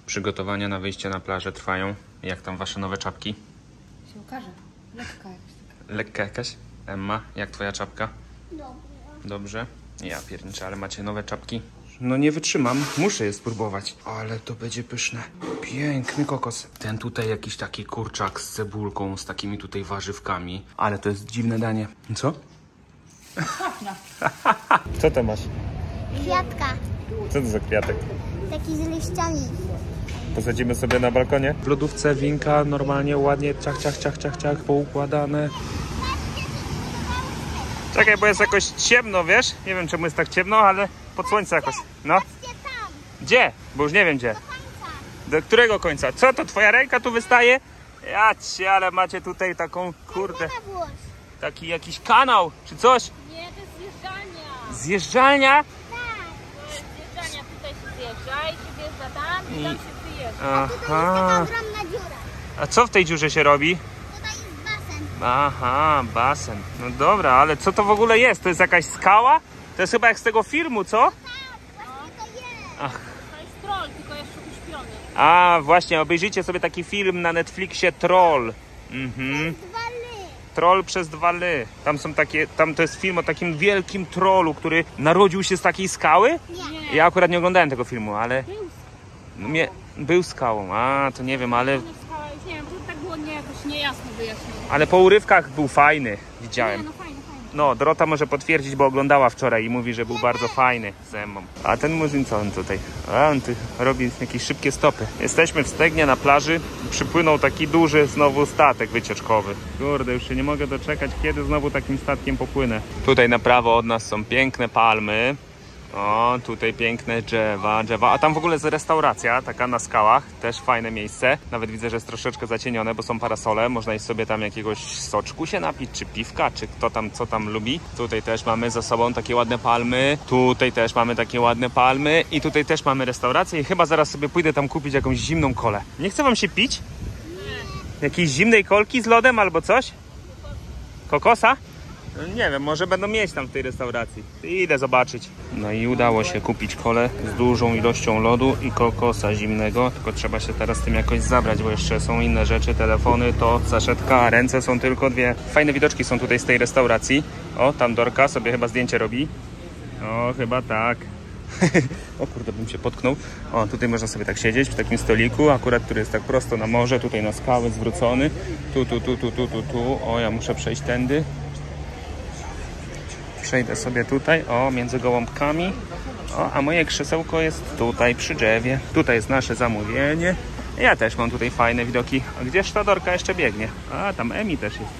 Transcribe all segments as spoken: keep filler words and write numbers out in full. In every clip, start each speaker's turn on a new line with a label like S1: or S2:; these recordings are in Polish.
S1: Przygotowania na wyjście na plażę trwają. Jak tam wasze nowe czapki?
S2: Się ukaże. Lekka jakaś taka.
S1: Lekka jakaś? Emma, jak twoja czapka?
S3: Dobrze.
S1: Dobrze? Ja pierniczę, ale macie nowe czapki? No nie wytrzymam, muszę je spróbować. Ale to będzie pyszne. Piękny kokos. Ten tutaj jakiś taki kurczak z cebulką, z takimi tutaj warzywkami. Ale to jest dziwne danie. Co? Co to masz?
S3: Kwiatka.
S1: Co to za kwiatek?
S3: Taki z liściami.
S1: Posadzimy sobie na balkonie. W lodówce winka normalnie, ładnie, ciach, ciach, ciach, ciach, ciach, poukładane. Czekaj, bo jest jakoś ciemno, wiesz? Nie wiem, czemu jest tak ciemno, ale pod słońce jakoś. No.
S3: Patrzcie tam.
S1: Gdzie? Bo już nie wiem gdzie.
S3: Do końca.
S1: Do którego końca? Co to? Twoja ręka tu wystaje? Ja cię, ale macie tutaj taką, kurde,
S3: Na włos.
S1: taki jakiś kanał, czy coś?
S2: Nie, to jest zjeżdżalnia.
S1: Zjeżdżalnia?
S2: To jest zjeżdżalnia. Tutaj się zjeżdża i się wjeżdża tam i tam się wyjeżdża.
S3: A tutaj jest
S1: Aha.
S3: taka ogromna dziura.
S1: A co w tej dziurze się robi?
S3: Tutaj jest basen.
S1: Aha, basen. No dobra, ale co to w ogóle jest? To jest jakaś skała? To jest chyba jak z tego filmu, co?
S3: Tak, właśnie to jest.
S1: Ach.
S2: To jest troll, tylko jeszcze uśpiony.
S1: A, właśnie, obejrzyjcie sobie taki film na Netflixie Troll. Mhm.
S3: Dwa ly.
S1: Troll przez dwa ly. Tam są takie, tam to jest film o takim wielkim trollu, który narodził się z takiej skały.
S3: Nie.
S1: Ja akurat nie oglądałem tego filmu, ale no, mnie, był skałą. A, to nie wiem, ale,
S2: Skała, już nie wiem, to tak było nie, jakoś niejasno wyjaśnione.
S1: ale po urywkach był fajny,
S2: Nie,
S1: widziałem.
S2: no fajnie, fajnie.
S1: No, Dorota może potwierdzić, bo oglądała wczoraj i mówi, że był bardzo fajny z Emmą. A ten murzyn co on tutaj? A, on tu robi jakieś szybkie stopy. Jesteśmy w Stegnie na plaży. Przypłynął taki duży znowu statek wycieczkowy. Kurde, już się nie mogę doczekać, kiedy znowu takim statkiem popłynę. Tutaj na prawo od nas są piękne palmy. O, tutaj piękne drzewa, drzewa. A tam w ogóle jest restauracja, taka na skałach. Też fajne miejsce. Nawet widzę, że jest troszeczkę zacienione, bo są parasole. Można iść sobie tam jakiegoś soczku się napić, czy piwka, czy kto tam, co tam lubi. Tutaj też mamy za sobą takie ładne palmy. Tutaj też mamy takie ładne palmy. I tutaj też mamy restaurację. I chyba zaraz sobie pójdę tam kupić jakąś zimną kolę. Nie chce wam się pić? Nie. Jakiejś zimnej kolki z lodem albo coś? Kokosa? No nie wiem, może będą mieć tam w tej restauracji. Idę zobaczyć. No i udało się kupić kolę z dużą ilością lodu i kokosa zimnego. Tylko trzeba się teraz tym jakoś zabrać, bo jeszcze są inne rzeczy. Telefony, to saszetka, a ręce są tylko dwie. Fajne widoczki są tutaj z tej restauracji. O, tam Dorka sobie chyba zdjęcie robi. O, chyba tak. O kurde, bym się potknął. O, tutaj można sobie tak siedzieć w takim stoliku, akurat który jest tak prosto na morze. Tutaj na skały zwrócony. Tu, tu, tu, tu, tu, tu, tu. O, ja muszę przejść tędy. Przejdę sobie tutaj, o, między gołąbkami. O, a moje krzesełko jest tutaj przy drzewie. Tutaj jest nasze zamówienie. Ja też mam tutaj fajne widoki. A gdzież ta Dorka jeszcze biegnie? A, tam Emi też jest.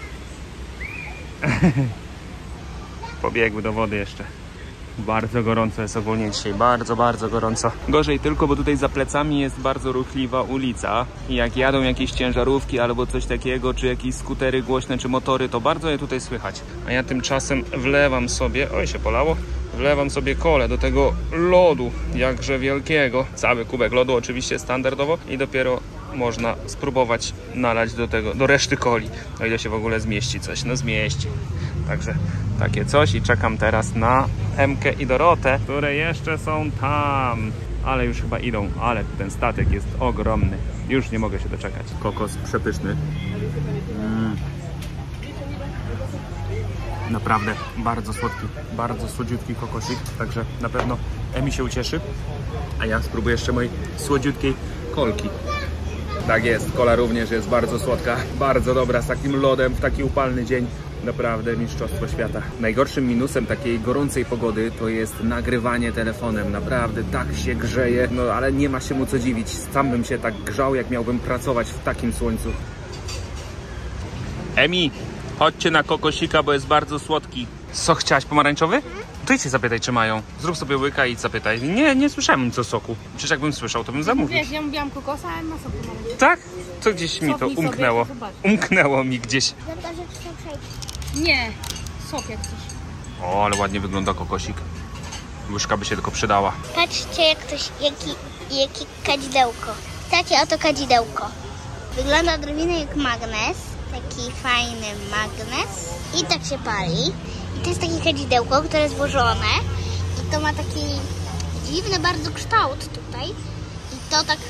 S1: Pobiegły do wody jeszcze. Bardzo gorąco jest ogólnie dzisiaj, bardzo, bardzo gorąco. Gorzej tylko, bo tutaj za plecami jest bardzo ruchliwa ulica i jak jadą jakieś ciężarówki albo coś takiego, czy jakieś skutery głośne, czy motory, to bardzo je tutaj słychać. A ja tymczasem wlewam sobie, oj się polało, wlewam sobie kolę do tego lodu, jakże wielkiego. Cały kubek lodu oczywiście standardowo i dopiero można spróbować nalać do tego, do reszty coli, o ile się w ogóle zmieści coś, no zmieści. Także takie coś i czekam teraz na Emkę i Dorotę, które jeszcze są tam, ale już chyba idą, ale ten statek jest ogromny, już nie mogę się doczekać. Kokos przepyszny. Mm. Naprawdę bardzo słodki, bardzo słodziutki kokosik, także na pewno Emi się ucieszy, a ja spróbuję jeszcze mojej słodziutkiej kolki. Tak jest, kola również jest bardzo słodka, bardzo dobra, z takim lodem w taki upalny dzień. Naprawdę mistrzostwo świata. Najgorszym minusem takiej gorącej pogody to jest nagrywanie telefonem. Naprawdę tak się grzeje, no ale nie ma się mu co dziwić. Sam bym się tak grzał, jak miałbym pracować w takim słońcu. Emi, chodźcie na kokosika, bo jest bardzo słodki. Co chciałaś, pomarańczowy? To idź się zapytaj, czy mają. Zrób sobie łyka i zapytaj. Nie, nie słyszałem nic o soku. Przecież jakbym słyszał, to bym zamówił.
S2: Wiesz, ja mówiłam kokosa, a ma sok pomarańczowy.
S1: Tak? To gdzieś mi to
S2: Cofnij sobie,
S1: umknęło.
S2: zobacz.
S1: Umknęło mi gdzieś.
S3: Za to, że chcę przejść.
S2: Nie, sok jak coś.
S1: O, ale ładnie wygląda kokosik. Łyżka by się tylko przydała.
S3: Patrzcie, jak ktoś, jaki, jaki kadzidełko. Takie oto kadzidełko. Wygląda odrobinę jak magnes. Taki fajny magnes. I tak się pali. I to jest takie kadzidełko, które jest włożone. I to ma taki dziwny bardzo kształt tutaj. I to tak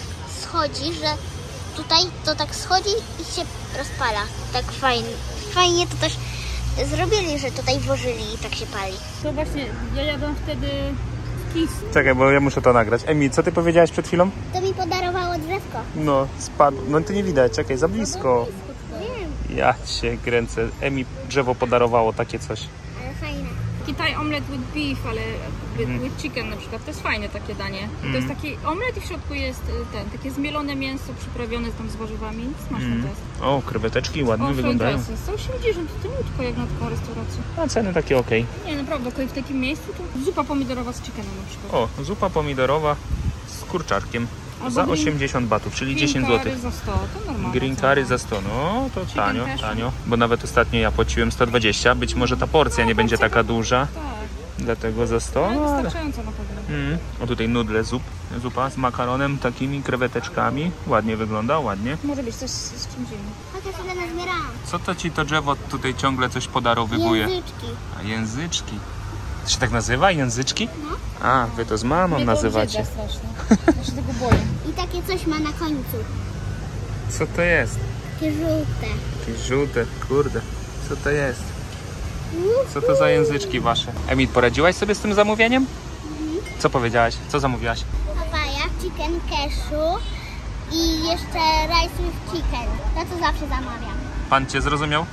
S3: schodzi, że tutaj to tak schodzi i się rozpala. Tak fajnie. Fajnie to też zrobili, że tutaj włożyli i tak się pali.
S2: To właśnie, ja jadłam wtedy w Kiss.
S1: Czekaj, bo ja muszę to nagrać. Emi, co ty powiedziałaś przed chwilą?
S3: To mi podarowało drzewko.
S1: No, spadł. No to nie widać, czekaj, za blisko.
S3: Wiem,
S1: Ja cię kręcę. Emi drzewo podarowało takie coś.
S3: ale fajne.
S2: Taki Thai omelet with beef, ale with, with chicken na przykład. To jest fajne takie danie. To jest taki omlet i w środku jest y, ten, takie zmielone mięso przyprawione tam z warzywami. Smaczne to jest.
S1: O, kreweteczki ładnie
S2: O,
S1: wyglądają.
S2: to jest sto osiemdziesiąt, to niutko jak na taką restaurację.
S1: A ceny takie okej.
S2: Nie, naprawdę, okej, w takim miejscu to zupa pomidorowa z chickenem na przykład.
S1: O, zupa pomidorowa z kurczaczkiem.
S2: Albo
S1: Za
S2: green-
S1: osiemdziesiąt batów, czyli
S2: Green
S1: dziesięć
S2: curry
S1: złotych.
S2: za sto, to normalne.
S1: Green
S2: cena.
S1: curry za sto, no to
S2: Chicken
S1: tanio,
S2: cashew.
S1: tanio. Bo nawet ostatnio ja płaciłem sto dwadzieścia. Być może ta porcja nie będzie taka duża,
S2: Tak,
S1: dlatego za sto.
S2: ale
S1: No, ale...
S2: wystarczająco na pewno.
S1: Mm. O, tutaj nudle, zup, zupa z makaronem, takimi kreweteczkami. Ładnie wygląda, ładnie.
S2: Może być coś z, z czymś innym.
S3: Chociaż ile nazbierałam.
S1: Co to ci to drzewo tutaj ciągle coś podarowywuje?
S3: Języczki.
S1: A języczki. To się tak nazywa? Języczki?
S3: No.
S1: A, wy to z mamą
S2: Mnie to
S1: nazywacie.
S2: obrzydza strasznie. Ja się tego boję.
S3: I takie coś ma na końcu.
S1: Co to jest?
S3: Takie żółte.
S1: Jakieś żółte, kurde. Co to jest? Co to za języczki wasze? Emil, poradziłaś sobie z tym zamówieniem? Co powiedziałaś? Co zamówiłaś?
S3: Papaja, chicken cashew i jeszcze rice with chicken. Ja to zawsze zamawiam.
S1: Pan cię zrozumiał?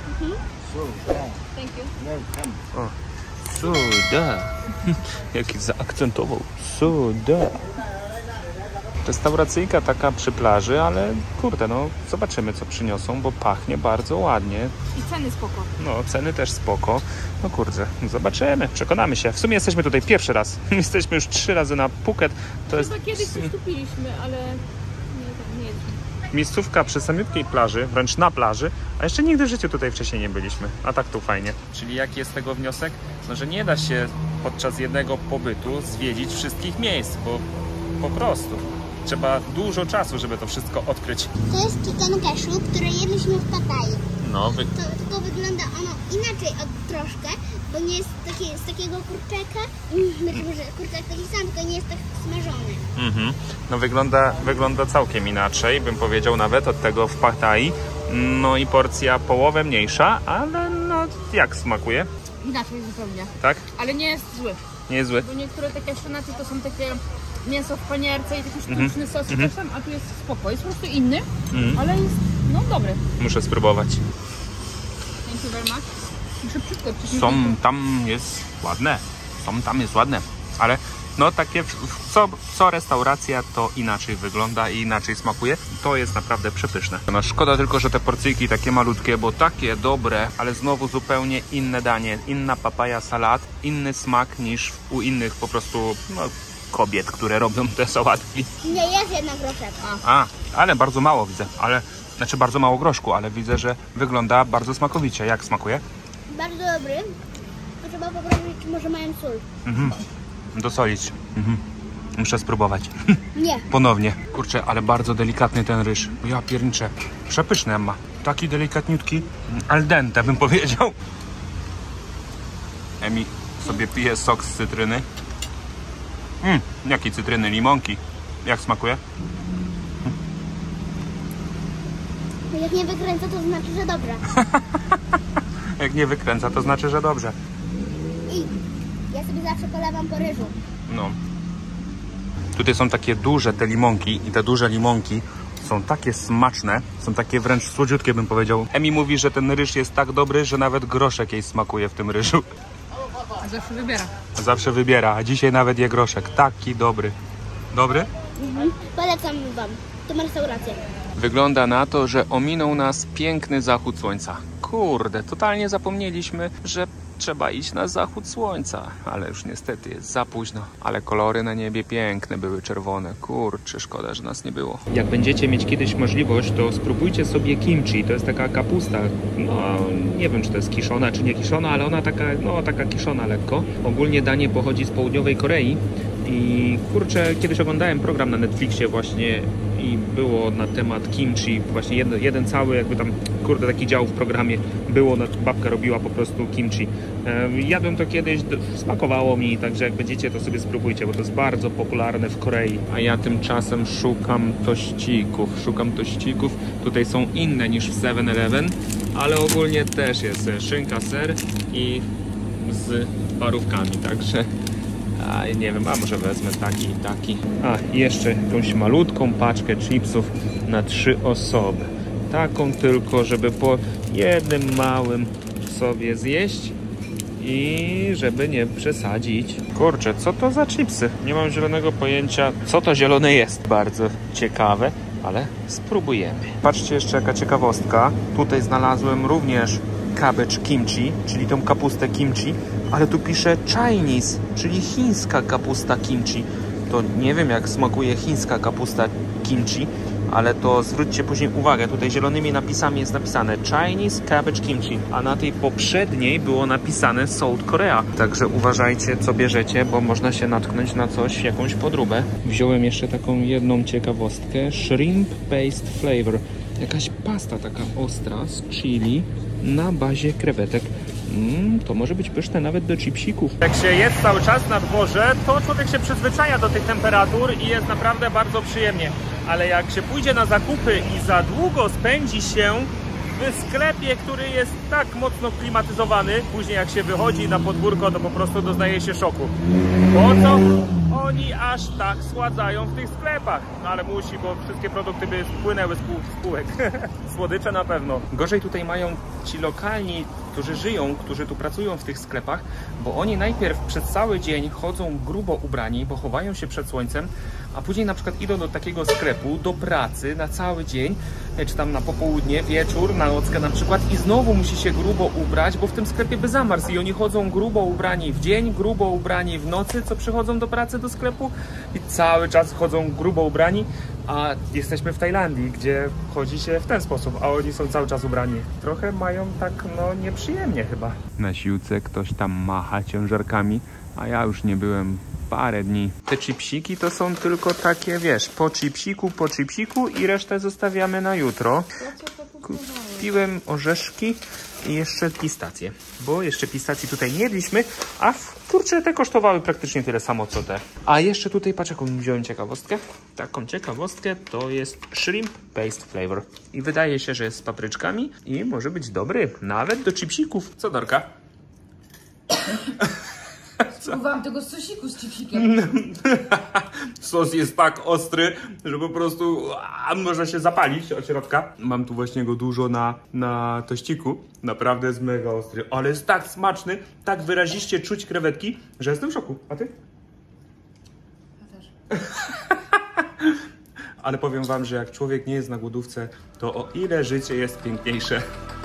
S2: Thank you.
S1: O. Soda. Jaki zaakcentował. Soda. Restauracyjka taka przy plaży, ale kurde, no zobaczymy co przyniosą, bo pachnie bardzo ładnie.
S2: I ceny spoko.
S1: No, ceny też spoko. No kurde, zobaczymy, przekonamy się. W sumie jesteśmy tutaj pierwszy raz. Jesteśmy już trzy razy na Phuket. To jest
S2: Chyba kiedyś coś tu piliśmy, ale nie, nie jedliśmy.
S1: miejscówka przy samiutkiej plaży, wręcz na plaży, a jeszcze nigdy w życiu tutaj wcześniej nie byliśmy. A tak tu fajnie. Czyli jaki jest tego wniosek? No, że nie da się podczas jednego pobytu zwiedzić wszystkich miejsc, bo po prostu trzeba dużo czasu, żeby to wszystko odkryć.
S3: To jest chicken cashew, które jedliśmy w Pattayі.
S1: No, wy...
S3: To, tylko wygląda ono inaczej od troszkę, bo nie jest takie, z takiego kurczaka, znaczy że kurczak taki sam, tylko nie jest tak smażony.
S1: Mhm. No wygląda, wygląda całkiem inaczej, bym powiedział nawet od tego w Pattayі. No i porcja połowę mniejsza, ale no jak smakuje,
S2: Inaczej zupełnie.
S1: tak?
S2: Ale nie jest zły.
S1: Nie jest zły.
S2: Bo niektóre takie szenaty to są takie mięso w panierce i taki
S1: Mhm.
S2: sztuczny sos
S1: Mhm.
S2: czasem, a tu jest spoko. Jest po prostu inny,
S1: Mhm.
S2: ale jest no dobry.
S1: Muszę spróbować.
S2: Thank you very much. Muszę szybko
S1: Są tam jest ładne, są tam jest ładne, ale no takie w- w- co, co restauracja to inaczej wygląda i inaczej smakuje. To jest naprawdę przepyszne. No szkoda tylko, że te porcyjki takie malutkie, bo takie dobre, ale znowu zupełnie inne danie, inna papaja salat, inny smak niż u innych po prostu no, kobiet, które robią te sałatki.
S3: Nie jest jednak groszek.
S1: A, ale bardzo mało widzę, ale znaczy bardzo mało groszku, ale widzę, że wygląda bardzo smakowicie. Jak smakuje?
S3: Bardzo dobry. To trzeba poprawić, czy może mają sól.
S1: Mhm. Dosolić. Mhm. Muszę spróbować.
S3: Nie.
S1: Ponownie. Kurczę, ale bardzo delikatny ten ryż. Ja pierniczę. Przepyszny ma. Taki delikatniutki. Al dente bym powiedział. Emi sobie pije sok z cytryny. Mm, jakiej cytryny? Limonki. Jak smakuje?
S3: Jak nie wykręca, to znaczy, że dobra.
S1: Jak nie wykręca, to znaczy, że dobrze.
S3: I ja sobie zawsze polewam po ryżu.
S1: No. Tutaj są takie duże te limonki i te duże limonki są takie smaczne, są takie wręcz słodziutkie bym powiedział. Emi mówi, że ten ryż jest tak dobry, że nawet groszek jej smakuje w tym ryżu.
S2: zawsze wybiera.
S1: Zawsze wybiera, a dzisiaj nawet je groszek. Taki dobry. Dobry?
S3: Mhm. Polecam wam tą restaurację.
S1: Wygląda na to, że ominął nas piękny zachód słońca. Kurde, totalnie zapomnieliśmy, że trzeba iść na zachód słońca. Ale już niestety jest za późno. Ale kolory na niebie piękne były, czerwone. Kurczę, szkoda, że nas nie było. Jak będziecie mieć kiedyś możliwość, to spróbujcie sobie kimchi. To jest taka kapusta. No, nie wiem, czy to jest kiszona, czy nie kiszona, ale ona taka, no, taka kiszona lekko. Ogólnie danie pochodzi z południowej Korei. I kurczę, kiedyś oglądałem program na Netflixie właśnie i było na temat kimchi, właśnie jeden, jeden cały jakby tam, kurde, taki dział w programie było, babka robiła po prostu kimchi. Jadłem to kiedyś, smakowało mi, także jak będziecie, to sobie spróbujcie, bo to jest bardzo popularne w Korei. A ja tymczasem szukam tościków, szukam tościków. Tutaj są inne niż w seven eleven, ale ogólnie też jest szynka, ser i z parówkami, także a, nie wiem, a może wezmę taki i taki. A, i jeszcze jakąś malutką paczkę chipsów na trzy osoby. Taką tylko, żeby po jednym małym sobie zjeść i żeby nie przesadzić. Kurczę, co to za chipsy? Nie mam zielonego pojęcia, co to zielone jest. Bardzo ciekawe, ale spróbujemy. Patrzcie, jeszcze jaka ciekawostka. Tutaj znalazłem również cabbage kimchi, czyli tą kapustę kimchi, ale tu pisze Chinese, czyli chińska kapusta kimchi. To nie wiem, jak smakuje chińska kapusta kimchi, ale to zwróćcie później uwagę, tutaj zielonymi napisami jest napisane Chinese Cabbage Kimchi, a na tej poprzedniej było napisane South Korea. Także uważajcie, co bierzecie, bo można się natknąć na coś, jakąś podróbę. Wziąłem jeszcze taką jedną ciekawostkę, Shrimp Paste Flavor. Jakaś pasta taka ostra z chili na bazie krewetek. Mm, to może być pyszne nawet do chipsików. Jak się jest cały czas na dworze, to człowiek się przyzwyczaja do tych temperatur i jest naprawdę bardzo przyjemnie. Ale jak się pójdzie na zakupy i za długo spędzi się w sklepie, który jest tak mocno klimatyzowany, później jak się wychodzi na podwórko, to po prostu doznaje się szoku. Po co oni aż tak schładzają w tych sklepach? No ale musi, bo wszystkie produkty by spłynęły z półek. Słodycze na pewno. Gorzej tutaj mają ci lokalni, którzy żyją, którzy tu pracują w tych sklepach, bo oni najpierw przez cały dzień chodzą grubo ubrani, bo chowają się przed słońcem, a później na przykład idą do takiego sklepu, do pracy na cały dzień, czy tam na popołudnie, wieczór, na nockę na przykład i znowu musi się grubo ubrać, bo w tym sklepie by zamarzł i oni chodzą grubo ubrani w dzień, grubo ubrani w nocy, co przychodzą do pracy, do sklepu i cały czas chodzą grubo ubrani, a jesteśmy w Tajlandii, gdzie chodzi się w ten sposób, a oni są cały czas ubrani. Trochę mają tak, no, nieprzyjemnie chyba. Na siłce ktoś tam macha ciężarkami, a ja już nie byłem parę dni. Te chipsiki to są tylko takie, wiesz, po chipsiku, po chipsiku i resztę zostawiamy na jutro. Kupiłem orzeszki i jeszcze pistacje, bo jeszcze pistacji tutaj nie jedliśmy, a kurczę, te kosztowały praktycznie tyle samo co te. A jeszcze tutaj, patrz, jaką wziąłem ciekawostkę. Taką ciekawostkę to jest Shrimp Paste Flavor i wydaje się, że jest z papryczkami i może być dobry, nawet do chipsików. Co, Dorka?
S4: Spróbowałam tego sosiku z chipsikiem.
S1: Sos jest tak ostry, że po prostu a, można się zapalić od środka. Mam tu właśnie go dużo na, na tościku. Naprawdę jest mega ostry, ale jest tak smaczny, tak wyraziście czuć krewetki, że jestem w szoku. A ty?
S4: Ja też.
S1: Ale powiem wam, że jak człowiek nie jest na głodówce, to o ile życie jest piękniejsze.